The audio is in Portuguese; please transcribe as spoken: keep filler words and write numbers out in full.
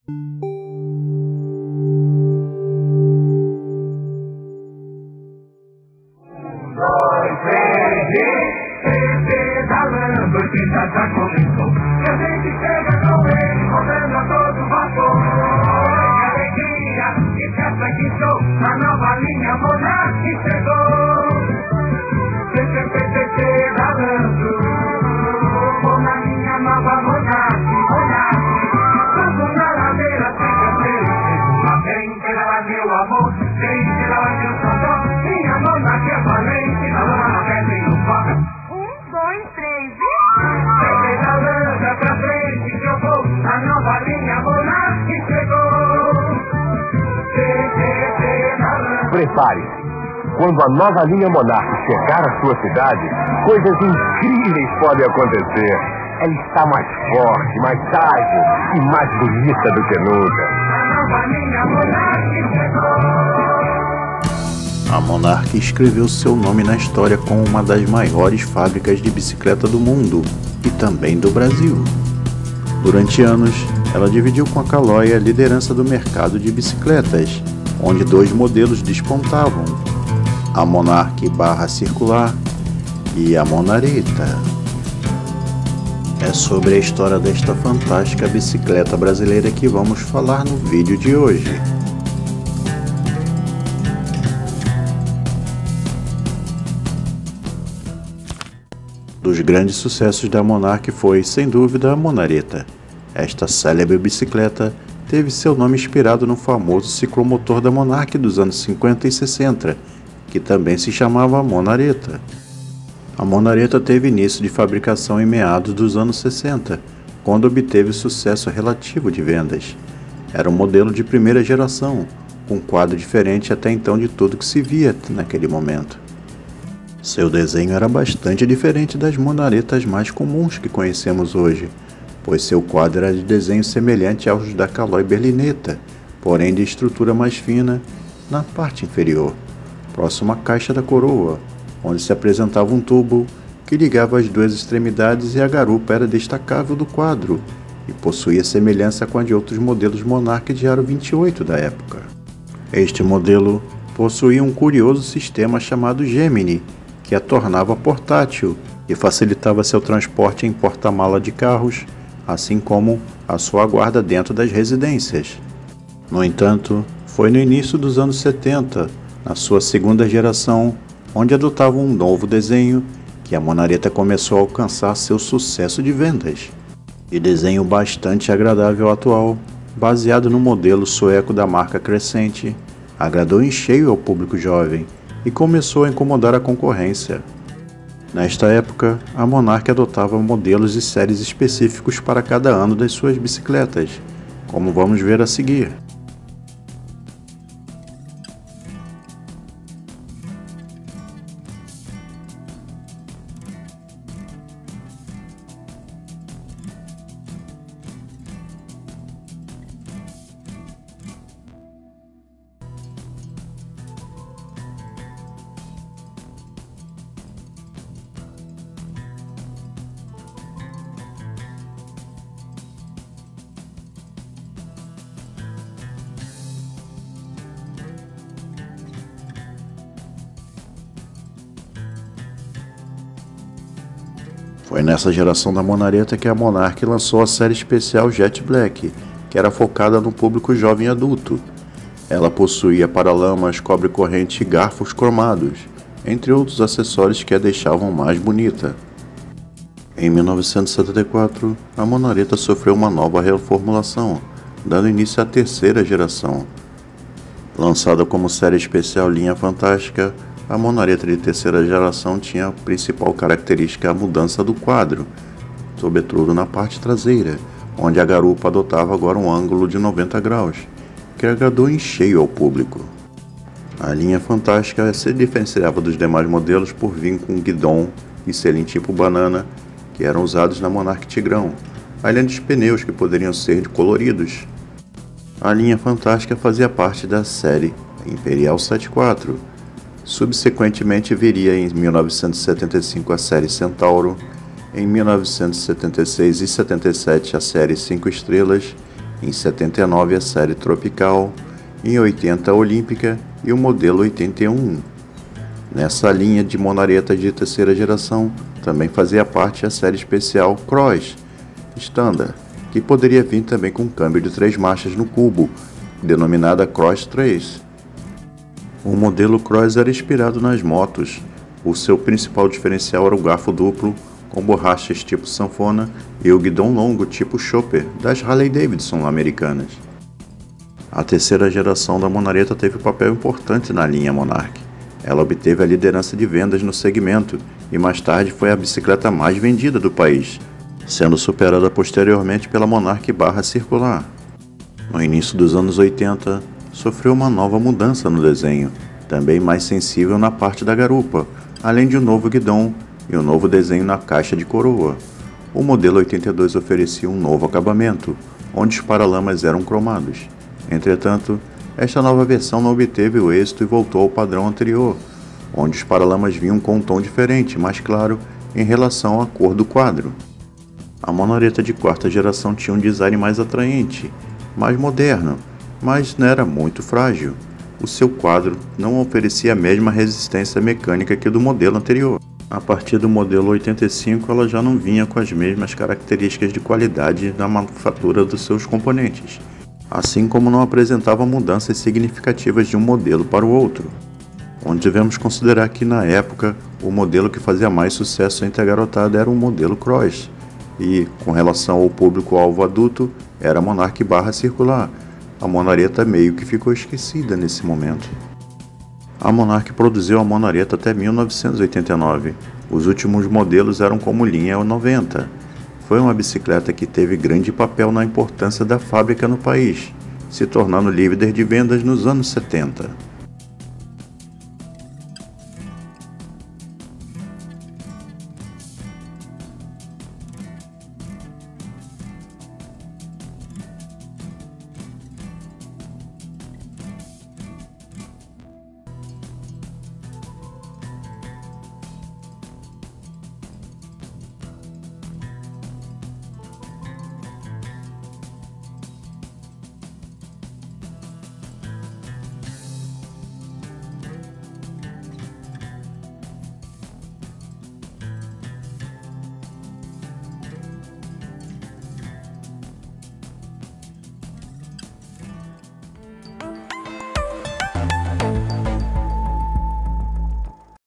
Dois, três, e pedalando que já já começou. E a gente chega com ele, rodando a todo vapor. Que alegria, que festa, que show, a nova linha Monark chegou. Pedalando, vou na minha nova Monark, Monark. Vamos na ladeira sem canseiro, lá vem pedala meu amor, vem pedala meu xodó. Minha Monark é valente, na lama, na pedra e no foca. Um, dois, três e... Pedalando pra frente que eu vou, a nova linha Monark chegou. Pedalando. Prepare-se. Quando a nova linha Monark chegar à sua cidade, coisas incríveis podem acontecer. Ela está mais forte, mais ágil e mais bonita do que nunca. A nova linha Monark chegou. A Monark escreveu seu nome na história como uma das maiores fábricas de bicicleta do mundo e também do Brasil. Durante anos, ela dividiu com a Caloi a liderança do mercado de bicicletas, onde dois modelos despontavam: a Monark barra circular e a Monaretta. É sobre a história desta fantástica bicicleta brasileira que vamos falar no vídeo de hoje. Dos grandes sucessos da Monark foi, sem dúvida, a Monaretta. Esta célebre bicicleta teve seu nome inspirado no famoso ciclomotor da Monark dos anos cinquenta e sessenta, que também se chamava Monaretta. A Monaretta teve início de fabricação em meados dos anos sessenta, quando obteve sucesso relativo de vendas. Era um modelo de primeira geração, com um quadro diferente até então de tudo que se via naquele momento. Seu desenho era bastante diferente das Monarettas mais comuns que conhecemos hoje, pois seu quadro era de desenho semelhante aos da Caloi Berlinetta, porém de estrutura mais fina na parte inferior, próximo à caixa da coroa, onde se apresentava um tubo que ligava as duas extremidades, e a garupa era destacável do quadro e possuía semelhança com a de outros modelos Monark de aro vinte e oito da época. Este modelo possuía um curioso sistema chamado Gemini, que a tornava portátil e facilitava seu transporte em porta-mala de carros, assim como a sua guarda dentro das residências. No entanto, foi no início dos anos setenta, na sua segunda geração, onde adotava um novo desenho, que a Monaretta começou a alcançar seu sucesso de vendas. De desenho bastante agradável atual, baseado no modelo sueco da marca Crescente, agradou em cheio ao público jovem e começou a incomodar a concorrência. Nesta época, a Monark adotava modelos e séries específicos para cada ano das suas bicicletas, como vamos ver a seguir. Foi nessa geração da Monaretta que a Monark lançou a série especial Jet Black, que era focada no público jovem adulto. Ela possuía paralamas, cobre-corrente e garfos cromados, entre outros acessórios que a deixavam mais bonita. Em mil novecentos e setenta e quatro, a Monaretta sofreu uma nova reformulação, dando início à terceira geração. Lançada como série especial Linha Fantástica, a Monaretta de terceira geração tinha a principal característica a mudança do quadro, sobretudo na parte traseira, onde a garupa adotava agora um ângulo de noventa graus, que agradou em cheio ao público. A Linha Fantástica se diferenciava dos demais modelos por vir com guidon e selim tipo banana, que eram usados na Monark Tigrão, além dos pneus que poderiam ser coloridos. A Linha Fantástica fazia parte da série Imperial setenta e quatro. Subsequentemente viria em mil novecentos e setenta e cinco a série Centauro, em mil novecentos e setenta e seis e setenta e sete a série cinco estrelas, Em setenta e nove a série Tropical, em oitenta a Olímpica e o modelo oitenta e um. Nessa linha de monaretas de terceira geração, também fazia parte a série especial Cross Standard, que poderia vir também com câmbio de três marchas no cubo, denominada Cross três. O modelo Cross era inspirado nas motos. O seu principal diferencial era o garfo duplo, com borrachas tipo sanfona e o guidão longo tipo chopper das Harley-Davidson americanas. A terceira geração da monareta teve um papel importante na linha Monarch. Ela obteve a liderança de vendas no segmento e mais tarde foi a bicicleta mais vendida do país, sendo superada posteriormente pela Monarch barra circular. No início dos anos oitenta, sofreu uma nova mudança no desenho, também mais sensível na parte da garupa, além de um novo guidão e um novo desenho na caixa de coroa. O modelo oitenta e dois oferecia um novo acabamento, onde os paralamas eram cromados. Entretanto, esta nova versão não obteve o êxito e voltou ao padrão anterior, onde os paralamas vinham com um tom diferente, mais claro, em relação à cor do quadro. A monareta de quarta geração tinha um design mais atraente, mais moderno, mas não era muito frágil. O seu quadro não oferecia a mesma resistência mecânica que o do modelo anterior. A partir do modelo oitenta e cinco, ela já não vinha com as mesmas características de qualidade na manufatura dos seus componentes, assim como não apresentava mudanças significativas de um modelo para o outro. Onde devemos considerar que, na época, o modelo que fazia mais sucesso entre a garotada era o modelo Cross, e, com relação ao público-alvo adulto, era a Monarch barra circular. A monareta meio que ficou esquecida nesse momento. A Monarch produziu a monareta até mil novecentos e oitenta e nove. Os últimos modelos eram como linha noventa. Foi uma bicicleta que teve grande papel na importância da fábrica no país, se tornando líder de vendas nos anos setenta.